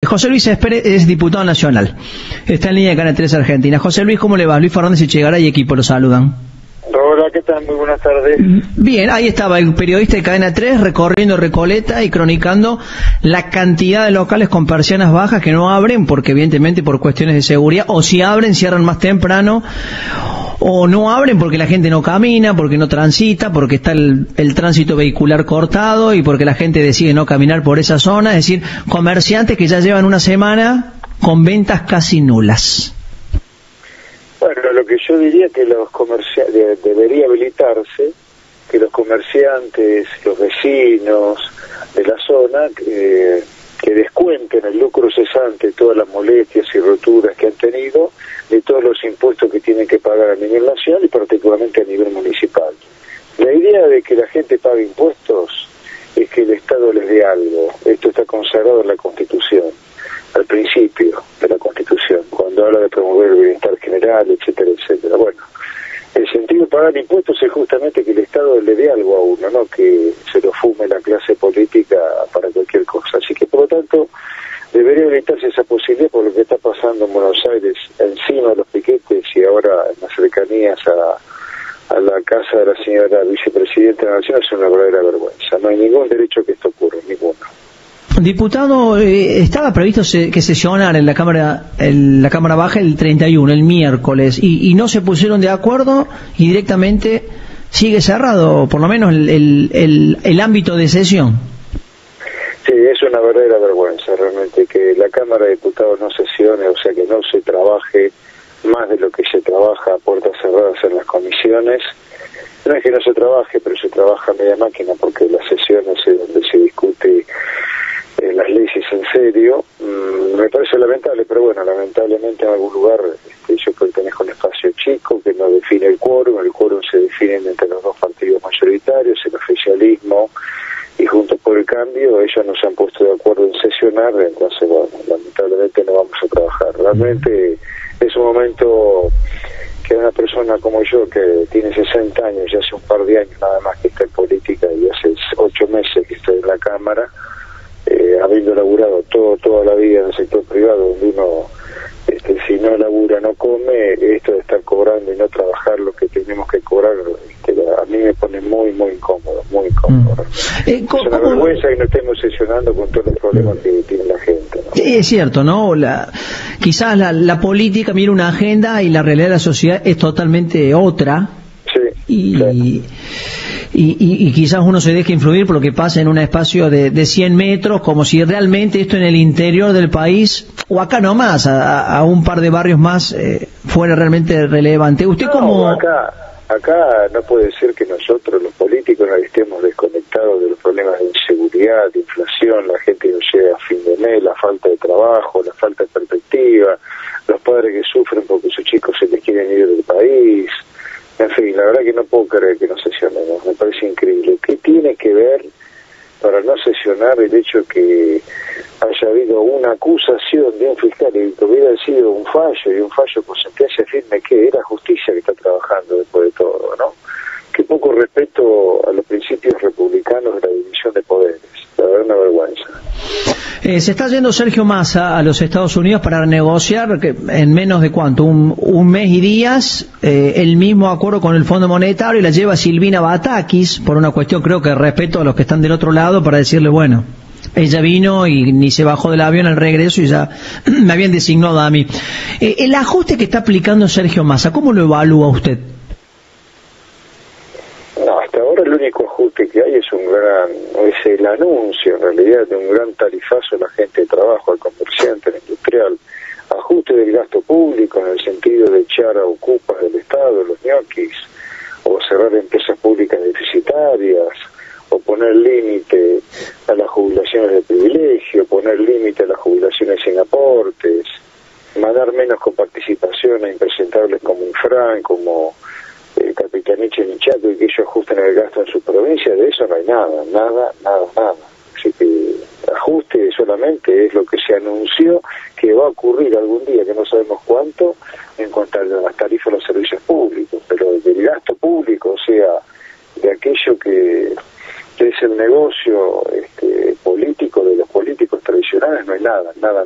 José Luis Espere es diputado nacional. Está en línea de Canal 3 Argentina. José Luis, ¿cómo le va? Luis Fernández Echegaray y equipo lo saludan. Hola, ¿qué tal? Muy buenas tardes. Bien, ahí estaba el periodista de Cadena 3 recorriendo Recoleta y cronicando la cantidad de locales con persianas bajas que no abren porque evidentemente por cuestiones de seguridad, o si abren cierran más temprano, o no abren porque la gente no camina, porque no transita, porque está el tránsito vehicular cortado y porque la gente decide no caminar por esa zona. Es decir, comerciantes que ya llevan una semana con ventas casi nulas. Bueno, lo que yo diría que los comerciantes debería habilitarse, que los comerciantes, los vecinos de la zona, que descuenten el lucro cesante, todas las molestias y roturas que han tenido, de todos los impuestos que tienen que pagar a nivel nacional y particularmente a nivel municipal. La idea de que la gente pague impuestos es que el Estado les dé algo. Esto está consagrado en la Constitución, al principio de la Constitución, cuando habla de promover el bienestar general, etcétera, etcétera. Bueno, el sentido de pagar impuestos es justamente que el Estado le dé algo a uno, no que se lo fume la clase política para cualquier cosa. Así que, por lo tanto, debería habilitarse esa posibilidad por lo que está pasando en Buenos Aires, encima de los piquetes y ahora en las cercanías a la casa de la señora vicepresidenta de la Nación. Es una verdadera vergüenza. No hay ningún derecho que esto ocurra, ninguno. Diputado, estaba previsto que sesionara en la Cámara Baja el 31, el miércoles, y no se pusieron de acuerdo y directamente sigue cerrado, por lo menos el ámbito de sesión. Sí, es una verdadera vergüenza realmente que la Cámara de Diputados no sesione, o sea que no se trabaje más de lo que se trabaja a puertas cerradas en las comisiones. No es que no se trabaje, pero se trabaja a media máquina porque las sesiones es donde se discute las leyes en serio. Me parece lamentable, pero bueno, lamentablemente en algún lugar yo pertenezco a un espacio chico que no define el quórum se define entre los dos partidos mayoritarios, el oficialismo y Juntos por el Cambio. Ellos no se han puesto de acuerdo en sesionar, entonces bueno, lamentablemente no vamos a trabajar. Realmente es un momento que una persona como yo, que tiene 60 años y hace un par de años nada más que está en política y hace 8 meses que estoy en la Cámara, habiendo laburado toda la vida en el sector privado, donde uno, si no labura, no come, esto de estar cobrando y no trabajar lo que tenemos que cobrar, a mí me pone muy, muy incómodo, muy incómodo. Es una vergüenza que no estemos sesionando con todos los problemas que tiene la gente, ¿no? Es cierto, ¿no? Quizás la política mira una agenda y la realidad de la sociedad es totalmente otra. Sí, claro. Y quizás uno se deje influir por lo que pasa en un espacio de 100 metros, como si realmente esto en el interior del país, o acá nomás, a un par de barrios más, fuera realmente relevante. ¿Usted cómo...? Acá no puede ser que nosotros, los políticos, estemos desconectados de los problemas de inseguridad, de inflación, la gente no llega a fin de mes, la falta de trabajo, la falta de perspectiva, los padres que sufren porque sus chicos se les quieren ir del país. En fin, la verdad que no puedo creer que no sesionemos, me parece increíble. ¿Qué tiene que ver para no sesionar el hecho que haya habido una acusación de un fiscal y que hubiera sido un fallo, y un fallo con sentencia firme, que era justicia que está trabajando después de todo, ¿no? Que poco respeto a los principios republicanos de la división de poderes, la verdad, una vergüenza. Se está yendo Sergio Massa a los Estados Unidos para negociar en menos de ¿cuánto? Un mes y días el mismo acuerdo con el Fondo Monetario, y la lleva Silvina Batakis por una cuestión, creo que respeto a los que están del otro lado, para decirle, bueno, ella vino y ni se bajó del avión al regreso y ya me habían designado a mí. El ajuste que está aplicando Sergio Massa, ¿cómo lo evalúa usted? No, hasta ahora el único ajuste que hay es el anuncio en realidad de un gran tarifazo a la gente de trabajo, al comerciante, al industrial, ajuste del gasto público en el sentido de echar a ocupas del Estado, los ñoquis, o cerrar empresas públicas deficitarias, o poner límite a las jubilaciones de privilegio, poner límite a las jubilaciones sin aportes, mandar menos con participación a impresentables como Infran, como Capitaniche y Chaco, y que ellos ajusten el gasto en su provincia. De eso no hay nada. Así que ajuste solamente es lo que se anunció que va a ocurrir algún día, que no sabemos cuánto, en cuanto a las tarifas de los servicios públicos, pero del gasto público, o sea, de aquello que es el negocio político de los políticos tradicionales, no hay nada. nada.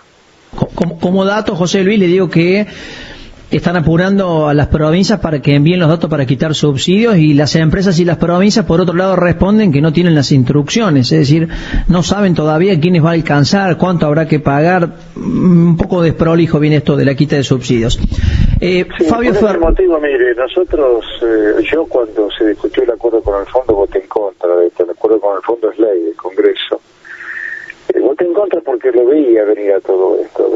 Como dato, José Luis, le digo que están apurando a las provincias para que envíen los datos para quitar subsidios, y las empresas y las provincias, por otro lado, responden que no tienen las instrucciones, es decir, no saben todavía quiénes va a alcanzar, cuánto habrá que pagar. Un poco desprolijo viene esto de la quita de subsidios. Sí, Fabio por ese motivo, mire, nosotros, yo cuando se discutió el acuerdo con el fondo voté en contra de esto. El acuerdo con el fondo es ley del Congreso. Voté en contra porque lo veía venir a todo esto,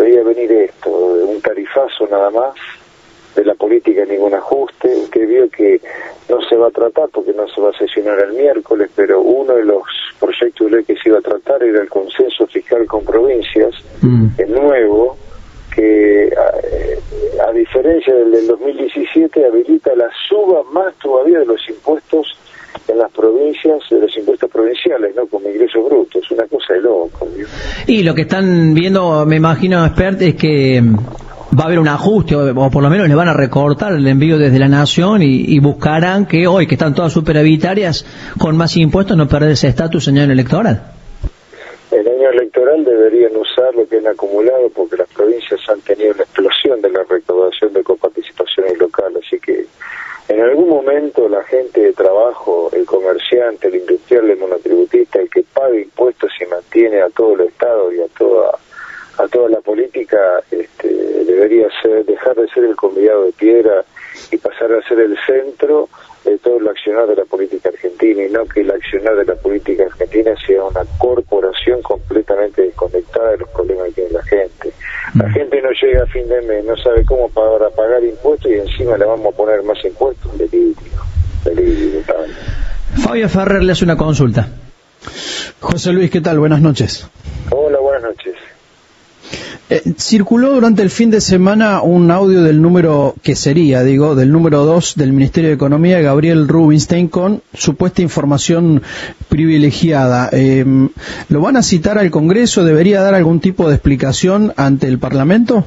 un tarifazo nada más, de la política ningún ajuste. Usted vio que no se va a tratar porque no se va a sesionar el miércoles, pero uno de los proyectos de ley que se iba a tratar era el consenso fiscal con provincias, es nuevo, que a diferencia del 2017 habilita la suba más todavía de los impuestos en las provincias, de los impuestos provinciales, ¿no? Como ingresos brutos, es una cosa de loco, ¿no? Y lo que están viendo, me imagino, expertos, es que va a haber un ajuste, o por lo menos le van a recortar el envío desde la Nación, y buscarán que hoy, que están todas superavitarias, con más impuestos, no perder ese estatus en año electoral. El año electoral deberían usar lo que han acumulado, porque las provincias han tenido una explosión de la recaudación de coparticipaciones locales, así que en algún momento la gente de trabajo, el comerciante, el industrial, el monotributista, el que paga impuestos y mantiene a todo el Estado y a toda la política, debería dejar de ser el convidado de piedra y pasar a ser el centro de todo el accionar de la política argentina, y no que el accionar de la política argentina sea una corporación completamente desconectada de los problemas que tiene la gente. La gente no llega a fin de mes, no sabe cómo pagar impuestos, y encima le vamos a poner más impuestos. Delirio. Fabio Ferrer le hace una consulta. José Luis, ¿qué tal? Buenas noches. Hola, buenas noches. Circuló durante el fin de semana un audio del número 2 del Ministerio de Economía, Gabriel Rubinstein, con supuesta información privilegiada. ¿Lo van a citar al Congreso? ¿Debería dar algún tipo de explicación ante el Parlamento?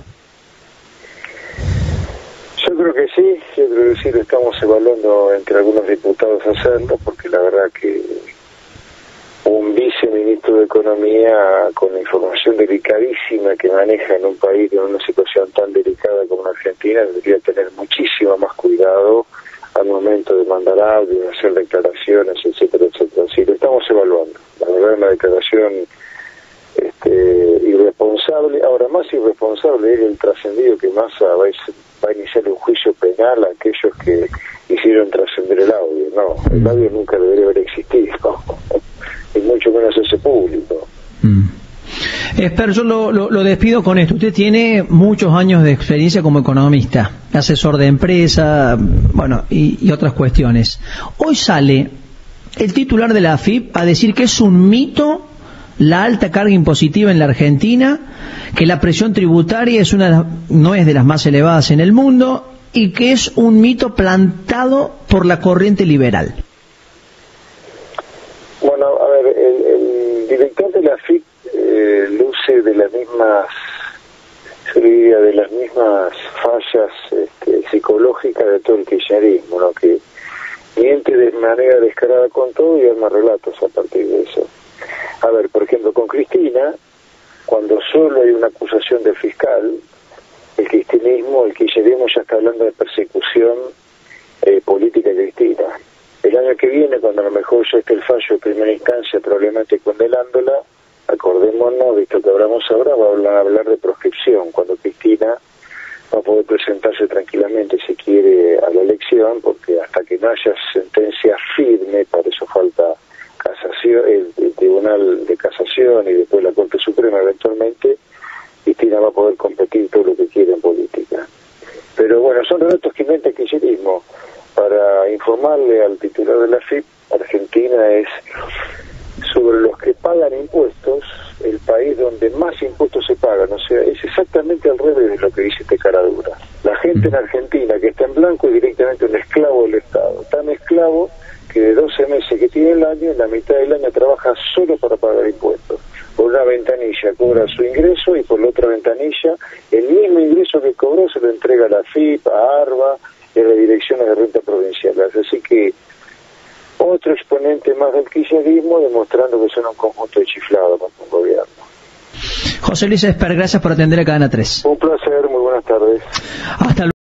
Yo creo que sí, lo estamos evaluando entre algunos diputados hacerlo, porque la verdad que un viceministro de Economía con la información delicadísima que maneja en un país en una situación tan delicada como Argentina debería tener muchísimo más cuidado al momento de mandar audio, de hacer declaraciones, etcétera. Sí, lo estamos evaluando. La verdad es una declaración irresponsable. Ahora, más irresponsable es el trascendido que Massa va a iniciar un juicio penal a aquellos que hicieron trascender el audio. No, el audio nunca debería haber existido. Y mucho menos ese público. Pero yo lo despido con esto. Usted tiene muchos años de experiencia como economista, asesor de empresa, y otras cuestiones. Hoy sale el titular de la AFIP a decir que es un mito la alta carga impositiva en la Argentina, que la presión tributaria no es de las más elevadas en el mundo, y que es un mito plantado por la corriente liberal. Bueno, a ver, el director de la AFIP luce de las mismas fallas psicológicas de todo el kirchnerismo, ¿no? Que miente de manera descarada con todo y arma relatos a partir de eso. A ver, por ejemplo, con Cristina, cuando solo hay una acusación del fiscal, el kirchnerismo ya está hablando de persecución política de Cristina. El año que viene, cuando a lo mejor ya esté el fallo de primera instancia probablemente condenándola, acordémonos, visto que hablamos ahora, va a hablar de proscripción, cuando Cristina va a poder presentarse tranquilamente, si quiere, a la elección, porque hasta que no haya sentencia firme, para eso falta casación, el Tribunal de Casación y después la Corte Suprema eventualmente, Cristina va a poder competir todo lo que quiera en política. Pero bueno, son relatos que inventa el kirchnerismo. Para informarle al titular de la AFIP, Argentina es, sobre los que pagan impuestos, el país donde más impuestos se pagan. O sea, es exactamente al revés de lo que dice este caradura. La gente en Argentina que está en blanco es directamente un esclavo del Estado. Tan esclavo que de 12 meses que tiene el año, en la mitad del año trabaja solo para pagar impuestos. Por una ventanilla cobra su ingreso y por la otra ventanilla el mismo ingreso que cobró se lo entrega a la AFIP, a ARBA y a las direcciones de renta provinciales. Así que otro exponente más del kirchnerismo demostrando que son un conjunto de chiflados con un gobierno. José Luis Esper, gracias por atender a Cadena 3. Un placer, muy buenas tardes. Hasta luego.